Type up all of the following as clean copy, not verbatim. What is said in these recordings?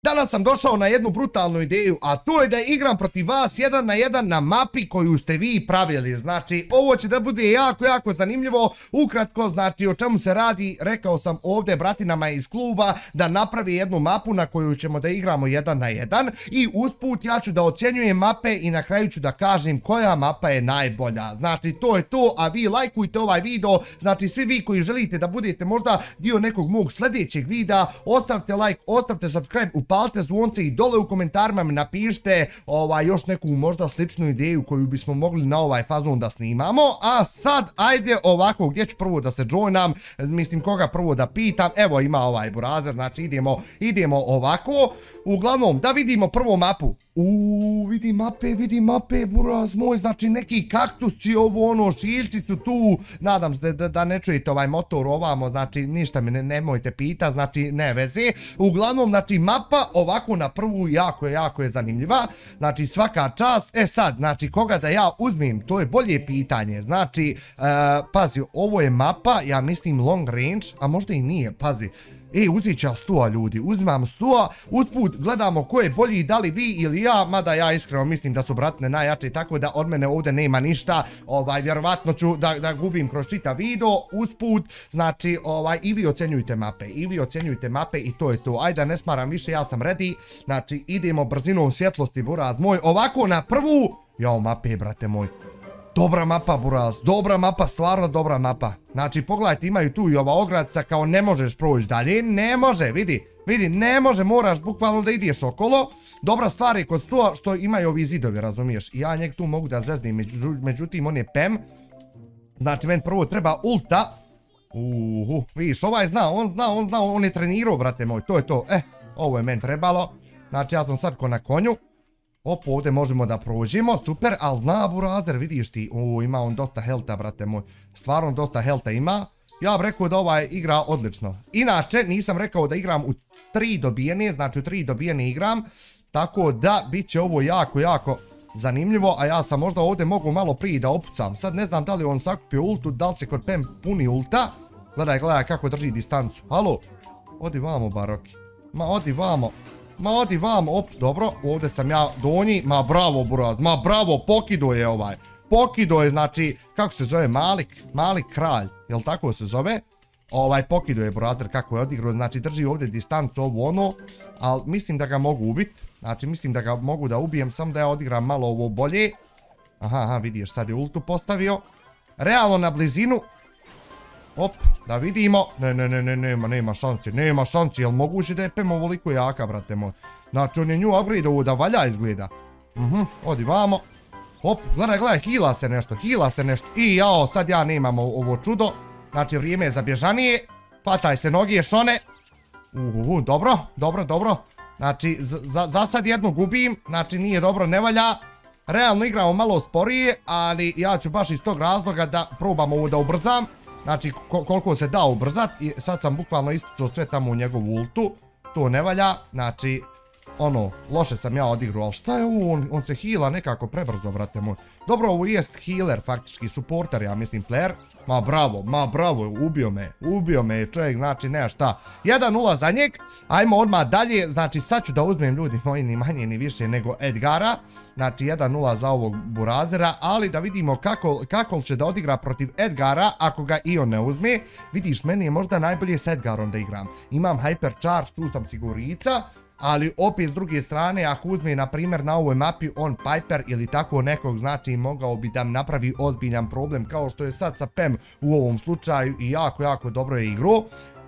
Danas sam došao na jednu brutalnu ideju, a to je da igram protiv vas 1 na 1 na mapi koju ste vi pravili. Znači, ovo će da bude jako zanimljivo. Ukratko, znači, o čemu se radi, rekao sam ovdje bratinama iz kluba da napravi jednu mapu na koju ćemo da igramo 1 na 1 i usput ja ću da ocjenjujem mape i na kraju ću da kažem koja mapa je najbolja. Znači, to je to, a vi lajkujte ovaj video, znači svi vi koji želite da budete možda dio nekog mog sljedećeg videa, ostavite like, ostavite subscribe, upalite zvonce i dole u komentarima mi napišite još neku možda sličnu ideju koju bismo mogli na ovaj fazon da snimamo. A sad, ajde ovako, gdje ću prvo da se joinam, mislim koga prvo da pitam, evo ima ovaj burazer, znači idemo ovako. Uglavnom, da vidimo prvo mapu. Vidi mape, buraz moj, znači neki kaktusci, ovo ono, šiljci su tu, nadam se da ne čujete ovaj motor ovamo, znači ništa mi nemojte pita, znači ne veze. Uglavnom, znači mapa ovako na prvu jako je zanimljiva, znači svaka čast. Sad, znači koga da ja uzmem, to je bolje pitanje, znači, pazi, ovo je mapa, ja mislim long range, a možda i nije, pazi. Uzet ću ja Stua, ljudi, uzimam Stua, usput gledamo ko je bolji, da li vi ili ja, mada ja iskreno mislim da su bratne najjače, tako da od mene ovdje nema ništa, vjerovatno ću da gubim kroz čitav video, usput, znači, i vi ocjenjujte mape, i to je to, ajde ne smaram više, ja sam ready, znači, idemo brzinom svjetlosti, buraz moj, ovako na prvu, jao mape, brate moj. Dobra mapa, buraz, dobra mapa, stvarno dobra mapa. Znači, pogledajte, imaju tu i ova ogradca kao ne možeš proći dalje, ne može, vidi, ne može, moraš bukvalno da ideš okolo. Dobra stvar je kod Stua što imaju ovi zidovi, razumiješ, i ja njeg tu mogu da zeznim, međutim on je PEM. Znači, meni prvo treba ulta. Vidiš, ovaj zna, on je trenirao, brate moj, to je to, ovo je meni trebalo. Znači, ja sam sad ko na konju. Ovdje možemo da prođemo, super, ali zna burazer, vidiš ti, ima on dosta helta, brate moj, stvarno dosta helta ima. Ja bih rekao da ovaj igra odlično. Inače, nisam rekao da igram u 3 dobijene, znači u 3 dobijene igram, tako da bit će ovo jako zanimljivo, a ja sam možda ovdje mogu malo prije da opucam. Sad ne znam da li on sakupio ultu, da li se kod PEM puni ulta. Gledaj kako drži distancu, halo, odi vamo baroki, odi vamo, dobro, ovdje sam ja donji, ma bravo buraz, ma bravo, pokido je ovaj, znači, kako se zove, Malik kralj, jel tako se zove, pokido je burazer kako je odigrao, znači drži ovdje distancu ovo ono, ali mislim da ga mogu ubiti, znači mislim da ga mogu da ubijem, samo da ja odigram malo ovo bolje, aha, vidiš, sad je ultu postavio, realno na blizinu, da vidimo, nema šanci, jel moguće da je PEM ovoliko jaka, brate moj, znači on je nju upgrade-ovo da valja izgleda, odi vamo, gledaj, hila se nešto, i jao, sad ja nemam ovo čudo, znači vrijeme je za bježanije, pataj se noge, šone, dobro, znači za sad jednu gubim, znači nije dobro, ne valja, realno igramo malo sporije, ali ja ću baš iz tog razloga da probam ovo da ubrzam. Znači, koliko se da ubrzat, i sad sam bukvalno ispucao sve tamo u njegovu ultu, to ne valja, znači, loše sam ja odigrao, ali šta je ovo, on se heala nekako prebrzo, brate moj. Dobro, ovo jest healer, faktički, supporter, ja mislim, player, ma bravo, ubio me čovjek, znači, nema šta. 1-0 za njeg, ajmo odmah dalje, znači, sad ću da uzmem, ljudi moji, ni manje ni više nego Edgara, znači, 1-0 za ovog burazera, ali da vidimo kako će da odigra protiv Edgara, ako ga i on ne uzme. Vidiš, meni je možda najbolje s Edgarom da igram, imam hypercharge, tu sam sigurica, ali opet s druge strane, ako uzme na primjer na ovoj mapi on Piper ili tako nekog, znači mogao bi da mi napravi ozbiljan problem, kao što je sad sa PEM u ovom slučaju, i jako dobro je igrao.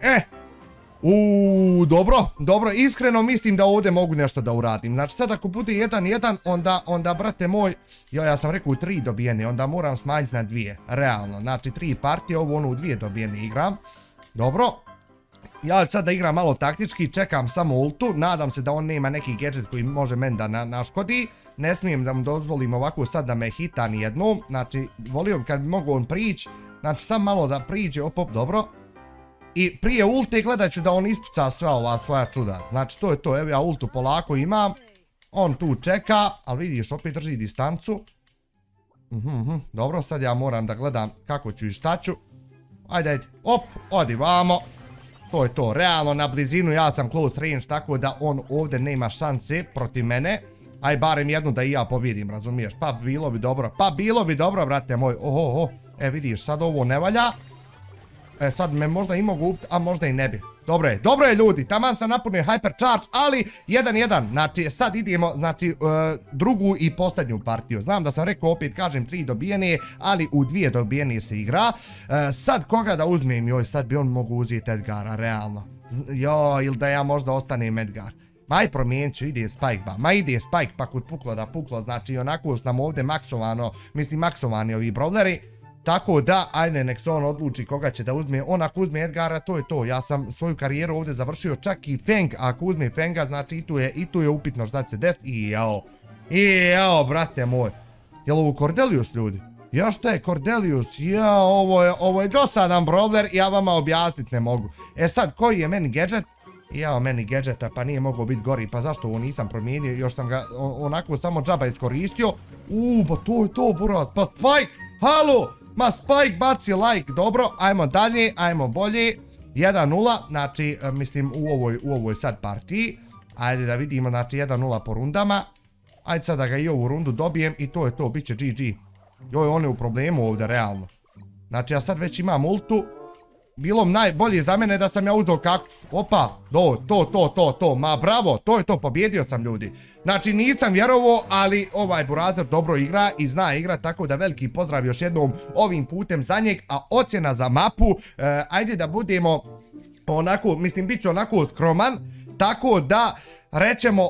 Dobro, iskreno mislim da ovdje mogu nešto da uradim. Znači sad ako bude 1-1, onda brate moj, ja sam rekao u 3 dobijene, onda moram smanjiti na 2, realno, znači 3 partije, ovo u 2 dobijene igram. Dobro, ja ću sad da igram malo taktički, čekam samo ultu, nadam se da on nema neki gadget koji može meni da naškodi, ne smijem da mu dozvolim ovako sad da me hita nijednom, znači volio bi kad bi mogu on prići, znači sam malo da priđe, dobro. I prije ulte gledat ću da on ispuca sva ova svoja čuda, znači to je to, evo ja ultu polako imam, on tu čeka, ali vidiš opet drži distancu. Dobro, sad ja moram da gledam kako ću i šta ću, ajde, odi vamo. To je to, realno na blizinu ja sam close range, tako da on ovdje nema šanse protiv mene. Aj barem jednu da i ja pobjedim, razumiješ? Pa bilo bi dobro, brate moj. Oho, vidiš, sad ovo ne valja. Sad me možda i mogu upiti, a možda i ne bi. Dobro je ljudi, taman sam napunio hypercharge, ali 1-1, znači sad idemo, znači drugu i posljednju partiju. Znam da sam rekao, opet kažem 3 dobijene, ali u 2 dobijene se igra. Sad koga da uzmem, joj, sad bi on mogu uzeti Edgara, realno. Joj, ili da ja možda ostanem Edgar. Aj promijenit ću, ide Spike ba. Ma ide Spike pa kod puklo da puklo, znači onako su nam ovdje maksovano, mislim maksovani ovi brawleri. Tako da, ajde nek se on odluči koga će da uzme. On ako uzme Edgara, to je to. Ja sam svoju karijeru ovdje završio, čak i Feng. Ako uzme Fenga, znači i tu je upitno šta će se desiti. I jao, brate moj. Jel ovo Cordelius, ljudi? Ja šta je Cordelius? Ja, ovo je dosadan brawler, ja vama objasniti ne mogu. Sad, koji je meni gadget? Jao, meni gadgeta, pa nije mogao biti gori, pa zašto ovo nisam promijenio, još sam ga onako samo džaba iskoristio. Pa to je to, burat, pa Spike, halo, ma Spike baci like, dobro, ajmo dalje, ajmo bolje, 1-0, znači, mislim, u ovoj sad partiji, ajde da vidimo, znači, 1-0 po rundama, ajde sad da ga i ovu rundu dobijem i to je to, bit će GG. Joj, on je u problemu ovdje, realno. Znači, ja sad već imam ultu. Bilo najbolje za mene da sam ja uzeo kaktus. Opa, to, ma bravo, to je to, pobjedio sam ljudi. Znači nisam vjerovao, ali ovaj Burazer dobro igra i zna igra, tako da veliki pozdrav još jednom ovim putem za njeg, a ocjena za mapu, ajde da budemo onako, mislim bit ću onako skroman, tako da rećemo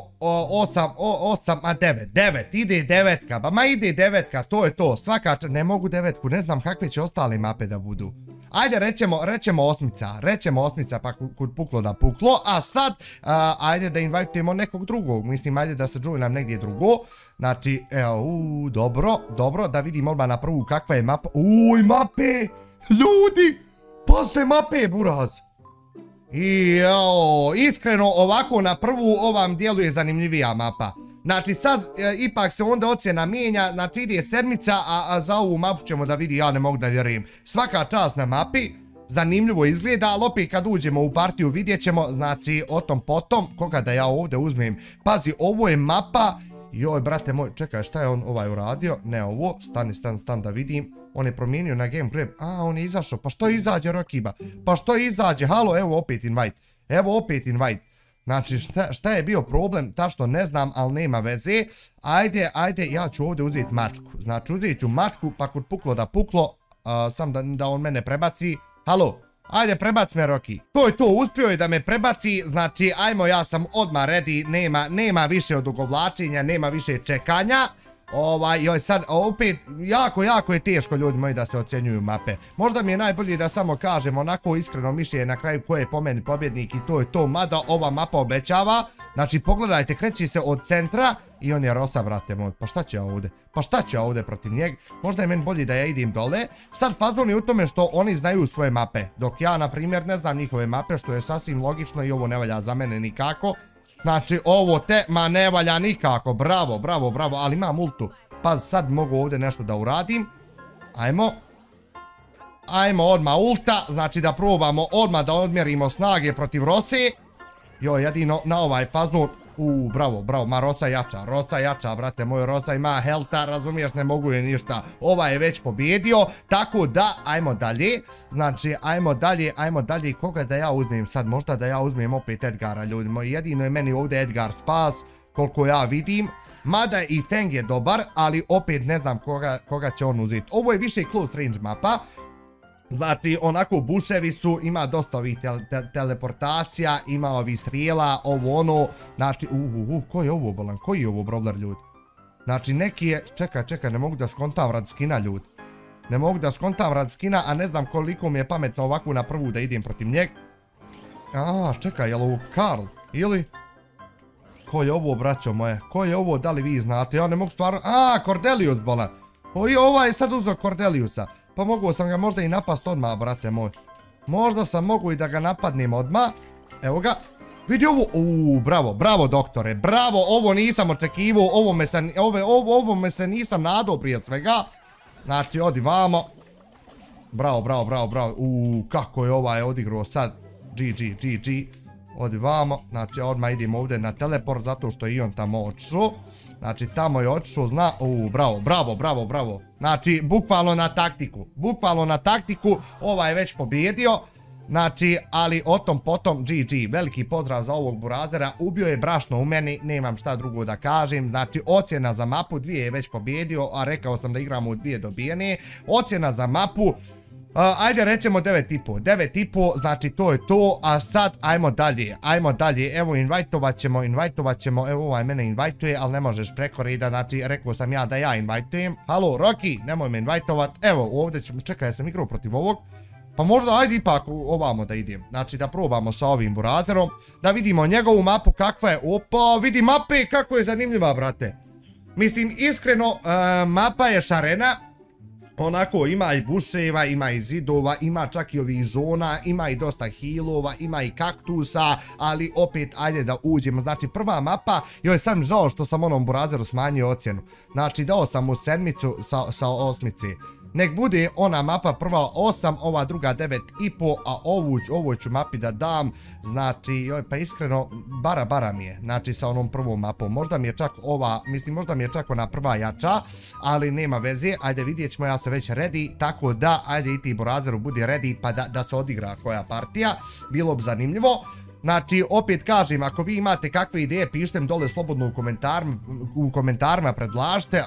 9, ide 9, ma ide 9, to je to, svaka, ne mogu 9, ne znam kakve će ostale mape da budu. Ajde, rećemo osmica, pa kud puklo da puklo, a sad, ajde da invitujemo nekog drugog, mislim, ajde da se joinam negdje drugo, znači, evo, dobro, da vidimo odmah na prvu kakva je mapa, mape, ljudi, postoje mape, buraz. Iskreno, ovako na prvu ovam dijelu je zanimljivija mapa. Znači sad ipak se onda ocjena mijenja, znači ide sedmica, a za ovu mapu ćemo da vidi, ja ne mogu da vjerujem. Svaka čast na mapi, zanimljivo izgleda, ali opet kad uđemo u partiju vidjet ćemo, znači o tom potom, koga da ja ovdje uzmem. Pazi, ovo je mapa, joj brate moj, čekaj šta je on uradio, ne ovo, stani da vidim. On je promijenio na game grab, on je izašao, pa što izađe Rokiba, pa što izađe, halo, evo opet invite. Znači šta je bio problem, ta što ne znam, ali nema veze. Ajde, ja ću ovdje uzeti mačku. Znači uzet ću mačku, pa kod puklo da puklo, sam da on mene prebaci. Halo, ajde prebaci me Roki. To je to, uspio je da me prebaci, znači ajmo, ja sam odmah ready, nema više odugovlačenja, nema više čekanja. Joj sad, opet, jako je teško ljudi moji da se ocjenjuju mape. Možda mi je najbolje da samo kažem onako iskreno mišljenje na kraju ko je po meni pobjednik i to je to, mada ova mapa obećava. Znači pogledajte, kreći se od centra i on je Rosa, brate moj, pa šta će ja ovdje protiv njeg, možda je meni bolje da ja idem dole. Sad fazon je u tome što oni znaju svoje mape, dok ja na primjer ne znam njihove mape, što je sasvim logično i ovo ne valja za mene nikako. Znači ovo ne valja nikako, bravo, ali imam ultu, pa sad mogu ovdje nešto da uradim. Ajmo odmah ulta, znači da probamo odmah da odmjerimo snage protiv Rose. Joj, jedino na ovaj fazon, bravo, ma Rosa jača, brate moj, Rosa ima helta, razumiješ, ne mogu je ništa. Ovaj je već pobjedio, tako da, ajmo dalje, znači, ajmo dalje, koga da ja uzmem sad, možda da ja uzmem opet Edgara, ljudi moji, jedino je meni ovdje Edgar spas, koliko ja vidim, mada i Feng je dobar, ali opet ne znam koga će on uzeti. Ovo je više close range mapa. Znači, onako, buševi su, ima dosta ovih teleportacija, ima ovih strijela, ovo ono, znači, ko je ovo bolan, koji je ovo brawler, ljudi? Znači, neki je, čekaj, ne mogu da skontam rad skina, ljudi. Ne mogu da skontam rad skina, a ne znam koliko mi je pametno ovako na prvu da idem protiv njeg. Čekaj, je li ovo Karl, ili? Ko je ovo, braćo moje, ko je ovo, da li vi znate, ja ne mogu stvarno, Cordelius, bolan. Ovaj je sad uzeo Cordeliusa. Pa mogu sam ga možda i napast odmah, brate moj. Možda sam mogu i da ga napadnem odmah. Evo ga. Vidi ovo. Bravo doktore. Bravo, ovo nisam očekivao. Ovo me se nisam nadao prije svega. Znači, odi vamo. Bravo. Kako je ovaj odigrao sad. GG. Odi vamo, znači odmah idemo ovdje na teleport zato što je i on tamo otišao. Znači tamo je otišao, zna, bravo. Znači bukvalno na taktiku, ovaj je već pobjedio. Znači, ali o tom potom GG, veliki pozdrav za ovog burazera, ubio je brašno u meni, nemam šta drugo da kažem, znači ocjena za mapu, 2 je već pobjedio, a rekao sam da igramo u 2 dobijene, ocjena za mapu, ajde rećemo 9,5, znači to je to, a sad ajmo dalje, evo invajtovat ćemo, evo ovaj mene invajtuje, ali ne možeš preko reda, znači rekao sam ja da ja invajtujem, halo Rocky, nemoj me invajtovat, evo ovdje ćemo, čekaj, ja sam igrao protiv ovog, pa možda ajde ipak ovamo da idem, znači da probamo sa ovim burazerom, da vidimo njegovu mapu kakva je, opa vidi mape kako je zanimljiva brate, mislim iskreno mapa je šarena, onako ima i buševa, ima i zidova, ima čak i ovih zona, ima i dosta healova, ima i kaktusa, ali opet ajde da uđemo, znači prva mapa, joj sam žao što sam onom burazeru smanjio ocjenu, znači dao sam mu 7 sa 8. Nek bude ona mapa prva 8, ova druga 9,5, a ovu ću mapi da dam, znači, joj, pa iskreno, bara mi je, znači sa onom prvom mapom, možda mi je čak ova, mislim, možda mi je čak ona prva jača, ali nema veze, ajde vidjet ćemo, ja se već ready, tako da, ajde i ti burazeru budi ready, pa da se odigra koja partija, bilo bi zanimljivo. Znači, opet kažem, ako vi imate kakve ideje, pišite mi dole slobodno u komentarima, predlažite,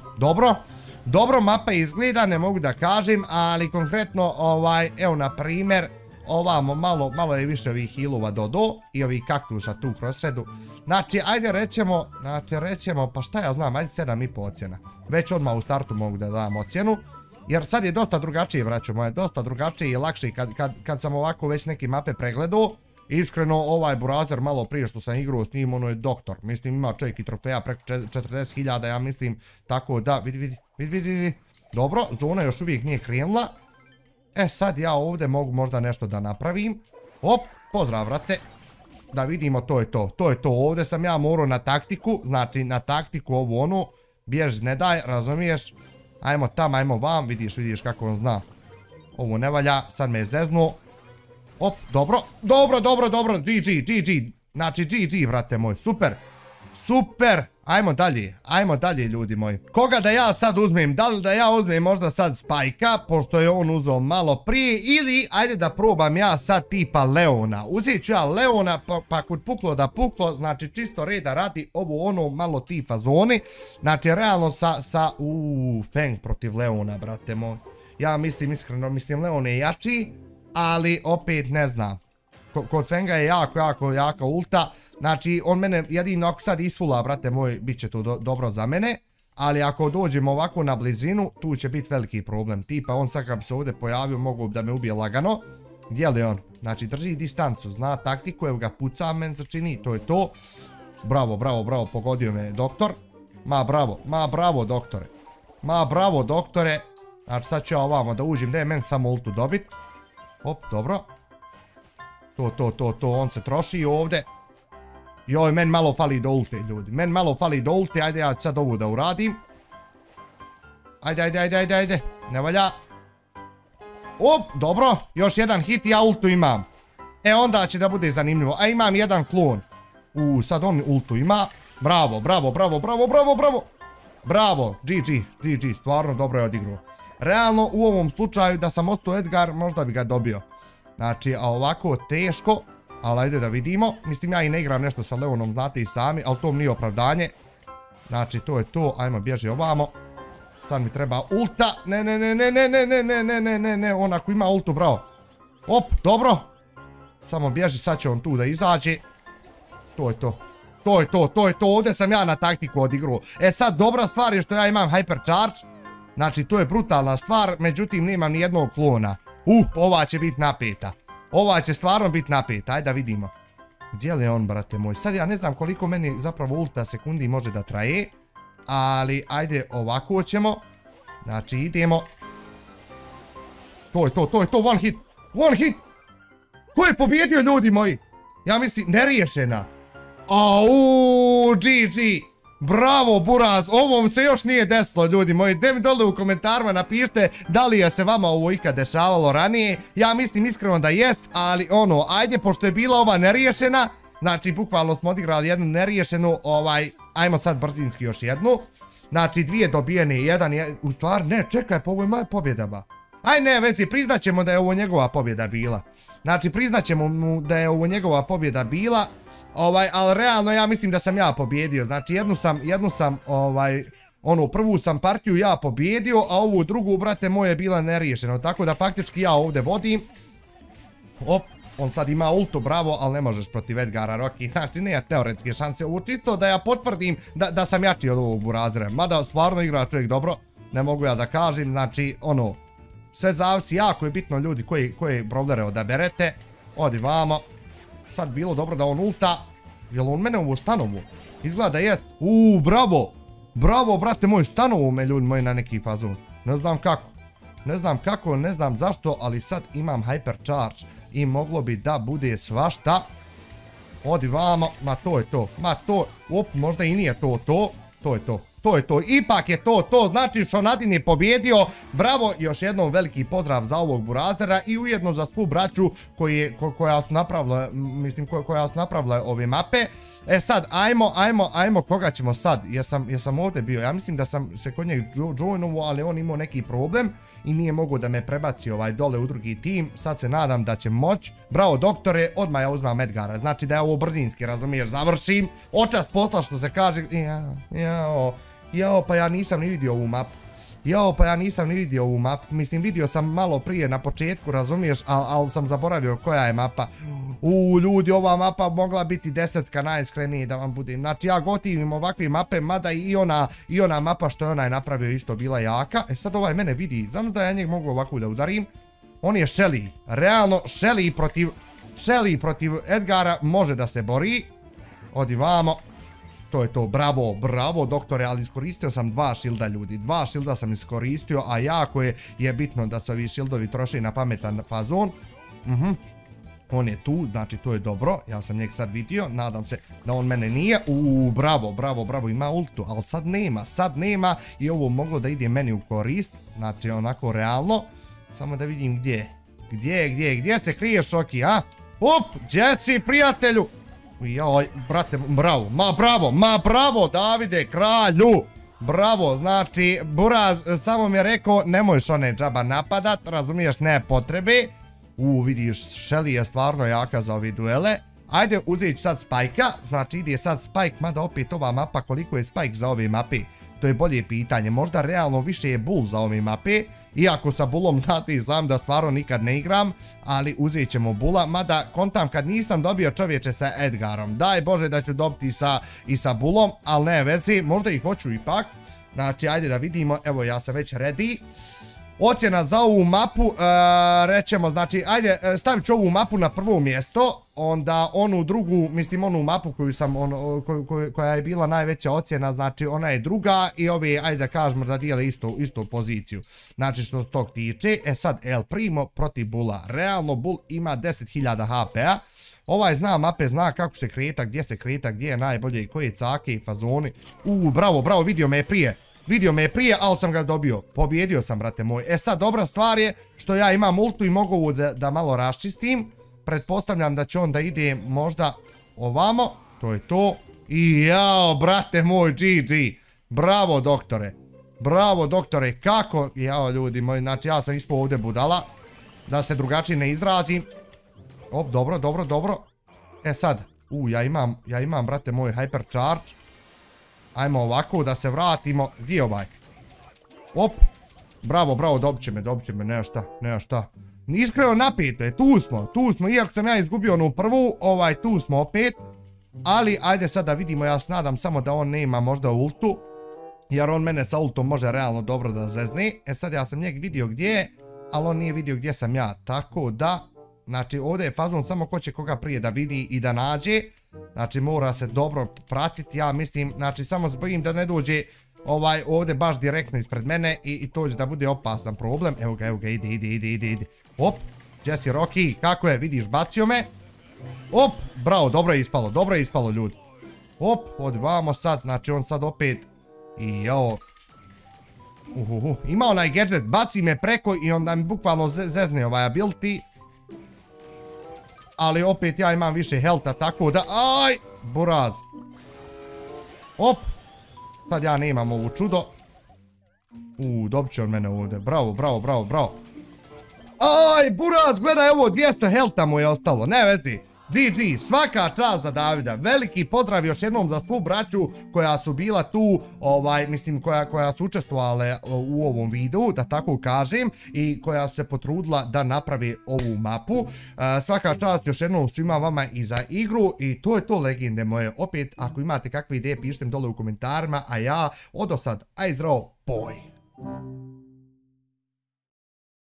dobro mapa izgleda, ne mogu da kažem, ali konkretno, evo na primjer, ovamo malo je više ovih healova dodao i ovih kaktusa tu kroz sredu. Znači, ajde rećemo, pa šta ja znam, ajde 7,5 ocjena. Već odmah u startu mogu da dam ocjenu, jer sad je dosta drugačije, braćo moje, dosta drugačije i lakše kad sam ovako već neke mape pregledao. Iskreno, ovaj burazer malo prije što sam igrao s njim, ono je doktor. Mislim, ima čovjek i trofeja preko 40.000, ja mislim, tako da, vidi. Dobro, zona još uvijek nije krenula. E, sad ja ovdje mogu možda nešto da napravim. Op, pozdrav, vrate. Da vidimo, to je to. Ovdje sam ja morao na taktiku, znači na taktiku ovu onu. Bježi, ne daj, razumiješ? Ajmo tam, ajmo vam, vidiš kako on zna. Ovo ne valja, sad me je zeznuo. Op, dobro, GG, znači GG, brate moj, super, ajmo dalje ljudi moji. Koga da ja sad uzmem, da li da ja uzmem možda sad Spajka, pošto je on uzeo malo prije, ili ajde da probam ja sad tipa Leona. Uzet ću ja Leona, pa kod puklo da puklo, znači čisto reda radi ovo ono malo tipa zoni, znači realno sa Feng protiv Leona, brate moj. Ja mislim, iskreno, Leon je jači, ali opet ne znam, kod Fenga je jako ulta, znači on mene jedino ako sad isfula, brate moj, bit će to dobro za mene, ali ako dođemo ovako na blizinu, tu će biti veliki problem, tipa on sad kad bi se ovdje pojavio mogu da me ubije lagano, gdje li on, znači drži distancu, zna taktiku, evo ga puca, men se čini, to je to, bravo, pogodio me doktor, ma bravo doktore, znači sad ću ja ovamo da uđem, da je men samo ultu dobit. Op, dobro. To, on se troši ovdje. Joj, men malo fali do ulte, ljudi. Ajde ja sad ovu da uradim. Ajde. Ne valja. Op, dobro. Još jedan hit, ja ultu imam. E, onda će da bude zanimljivo. A imam jedan klon. Sad on ultu ima. Bravo. Bravo, GG, stvarno dobro je odigrao. Realno, u ovom slučaju da sam ostao Edgar, možda bi ga dobio. Znači, a ovako teško, ali ajde da vidimo. Mislim, ja i ne igram nešto sa Leonom, znate i sami, ali to mi nije opravdanje. Znači, to je to, ajmo bježi ovamo. Sad mi treba ulta, ne, on ako ima ultu, bravo. Op, dobro. Samo bježi, sad će on tu da izađe. To je to, ovdje sam ja na taktiku odigrao. E sad, dobra stvar je što ja imam hypercharge. Znači, to je brutalna stvar, međutim, nemam ni jednog klona. Ova će biti napeta. Ova će stvarno biti napeta, ajde da vidimo. Gdje li je on, brate moj? Sad ja ne znam koliko meni zapravo ulta sekundi može da traje. Ali, ajde, ovako ćemo. Znači, idemo. To je to, one hit. Ko je pobjedio, ljudi moji? Ja mislim, neriješena. GG. Bravo, Buraz, ovom se još nije desilo, ljudi moji. Gdje mi dole u komentarima napišite da li je se vama ovo ikad dešavalo ranije. Ja mislim iskreno da jest, ali ono, ajde, pošto je bila ova neriješena, znači, bukvalno smo odigrali jednu neriješenu, ajmo sad brzinski još jednu. Znači, 2 dobijene, 1 je, u stvari, ne, čekaj, pa ovo je moja pobjeda, ba. Aj ne, vezi, priznaćemo da je ovo njegova pobjeda bila. Znači, priznaćemo mu da je ovo njegova pobjeda bila, ali realno ja mislim da sam ja pobjedio. Znači, jednu sam, onu prvu sam partiju ja pobjedio, a ovu drugu, brate, moje je bila neriješeno. Tako da faktički ja ovdje vodim. Op, on sad ima ultu, bravo, ali ne možeš protiv Edgara Rocky. Znači, nema teoretske šanse. Ovo čisto da ja potvrdim da sam jači od ovog Burazera. Mada stvarno igra čovjek dobro, ne mogu ja da kažem. Znači, ono, sve zavisi, jako je bitno, ljudi, koje brawlere odaberete. Odi vamo. Sad bilo dobro da on ulta. Jel on mene ovo stanovu? Izgleda da jest. Bravo. Bravo, brate moj, stanovu me, ljudi moji, na neki fazon. Ne znam kako. Ne znam zašto, ali sad imam hypercharge. I moglo bi da bude svašta. Odi vamo. Ma to je to. Možda i nije to. To je to. Ipak je to. Znači Šonadin je pobjedio. Bravo, još jednom veliki pozdrav za ovog Burazera i ujedno za svu braću koja su napravile ove mape. E sad, ajmo, koga ćemo sad? Jesam ovdje bio? Ja mislim da sam se kod njeg joinovo, ali on imao neki problem i nije mogu da me prebaci dole u drugi tim. Sad se nadam da će moć. Bravo, doktore, odmah ja uzmam Edgara. Znači da je ovo brzinski, razumiješ, završim. Očast posla, što se kaže. Jao, pa ja nisam ni vidio ovu mapu. Mislim, vidio sam malo prije na početku, razumiješ, ali sam zaboravio koja je mapa. Ljudi, ova mapa mogla biti 10 najiskrenije da vam budem. Znači, ja gotivim ovakve mape, mada i ona mapa što je onaj napravio isto bila jaka. E sad ovaj mene vidi, znam da ja njeg mogu ovako da udarim. On je Shelly, realno Shelly protiv Edgara može da se bori. Odi vamo. To je to, bravo doktore, ali iskoristio sam 2 šilda, ljudi, 2 šilda sam iskoristio, a jako je bitno da se ovi šildovi troše na pametan fazon. On je tu, znači to je dobro, ja sam njeg sad vidio, nadam se da on mene nije. Bravo, ima ultu, ali sad nema i ovo moglo da ide meni u korist, znači onako realno. Samo da vidim gdje se kriješ, Šoki, a? Gdje si, prijatelju? Joj, brate, bravo, Davide, kralju. Bravo, znači, Buraz samo mi je rekao, nemojš one džaba napadat, razumiješ, ne potrebe. Vidiš, Shelly je stvarno jaka za ove duele. Ajde, uzet ću sad Spike'a, znači ide sad Spike, mada opet ova mapa, koliko je Spike za ove mape? To je bolje pitanje, možda realno više je Bull za ove mape. Iako sa Bullom, znate i znam da stvarno nikad ne igram, ali uzet ćemo Bulla, mada kontam kad nisam dobio čovječe sa Edgarom. Daj Bože da ću dobiti i sa Bullom, ali ne vezi, možda i hoću ipak. Znači, ajde da vidimo, evo ja sam već ready. Ocjena za ovu mapu, rećemo, znači, ajde, stavit ću ovu mapu na prvo mjesto, onda onu drugu, mislim onu mapu koja je bila najveća ocjena, znači ona je druga i ovi, ajde da kažemo da dijele istu poziciju. Znači što se tog tiče, sad El Primo protiv Bulla, realno Bull ima 10.000 HP-a, ovaj zna mape, zna kako se kreta, gdje je najbolje i koje cake i fazoni. Bravo, vidio me je prije, ali sam ga dobio. Pobjedio sam, brate moj. E sad, dobra stvar je što ja imam ultu i mogu ovu da malo raščistim. Pretpostavljam da će on da ide možda ovamo. To je to. I jao, brate moj, GG. Bravo, doktore. Kako? Jao, ljudi moji, znači ja sam ispao ovdje budala. Da se drugačije ne izrazim. Dobro. E sad, ja imam, brate moj, hypercharge. Ajmo ovako da se vratimo. Gdje je ovaj? Bravo, dobit će me, nema šta. Iskreno napeto je, tu smo, iako sam ja izgubio onu prvu, tu smo opet. Ali, ajde sad da vidimo, ja se nadam samo da on nema možda ultu. Jer on mene sa ultom može realno dobro da zezne. E sad ja sam njeg vidio gdje je, ali on nije vidio gdje sam ja. Tako da, znači ovdje je fazon samo ko će koga prije da vidi i da nađe. Znači mora se dobro pratiti, ja mislim, znači samo zbogim da ne dođe ovdje baš direktno ispred mene i to će da bude opasan problem. Evo ga, ide. Jesse Rocky, kako je, vidiš, bacio me. Bravo, dobro je ispalo, ljudi. Op, odvamo sad, znači on sad opet, i jao, ima onaj gadget, baci me preko i onda mi bukvalno zezne ovaj ability. Ali opet ja imam više healtha, tako da, aj, buraz. Op, sad ja nemam ovu čudo. Dobit će on mene ovdje, bravo, bravo, bravo, bravo. Aj, buraz, gledaj ovo, 200 healtha mu je ostalo, ne vezi. GG, svaka čast za Davida, veliki pozdrav još jednom za svu braću koja su bila tu, mislim koja su učestvovale u ovom videu, da tako kažem, i koja su se potrudila da napravi ovu mapu. Svaka čast još jednom svima vama i za igru i to je to, legende moje. Opet, ako imate kakve ideje, pišite mi dole u komentarima, a ja odosad, aj zdravo, boj!